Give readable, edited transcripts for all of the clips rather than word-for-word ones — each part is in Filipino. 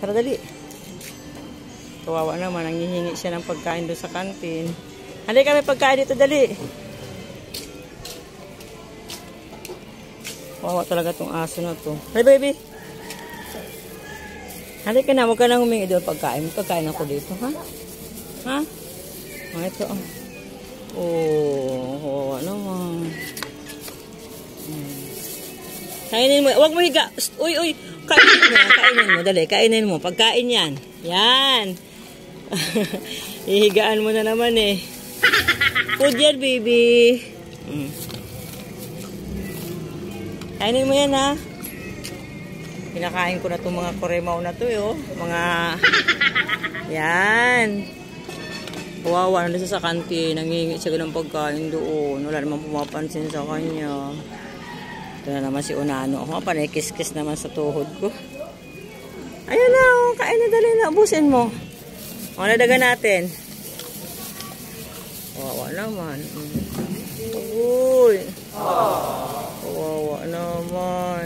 Tara, dali. Kawawa naman, nangihingi siya ng pagkain doon sa kantin. Halika, may pagkain dito, dali. Kawawa talaga tong aso na to. Hey, baby. Halika na, huwag ka nang humingi doon pagkain. May pagkain ako dito, ha? Ha? Ito, oh, ano naman. Kainin mo. Huwag mo higa. Uy. Kainin mo. Dali, kainin mo. Pagkain yan. Yan. Ihigaan mo na naman eh. Food yan, baby. Kainin mo yan, ha. Pinakain ko na itong mga koremaw na to, yo. Mga... Yan. Kawawa na sa kantin. Nangingi siya ng pagkain doon. Wala namang pumapansin sa kanya. Ito na naman si Unano. Ako nga panay kiss-kiss naman sa tuhod ko. Ayun na, oh. Kain na, dali na. Ubusin mo. O, nadagan natin. Kawawa naman. Uy. Kawawa naman.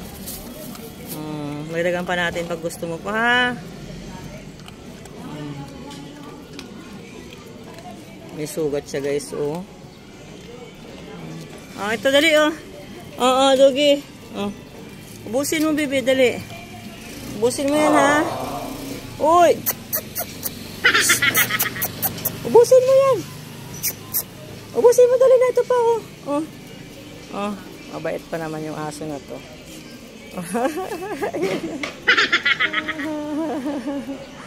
May dagan pa natin pag gusto mo pa, ha? May sugat siya, guys, oh. Ito, dali, oh. Dogi. Ubusin mo, bebe, dali. Ubusin mo yan, ha? Uy! Ubusin mo yan. Ubusin mo, dali na ito pa, oh. Mabait pa naman yung aso na to.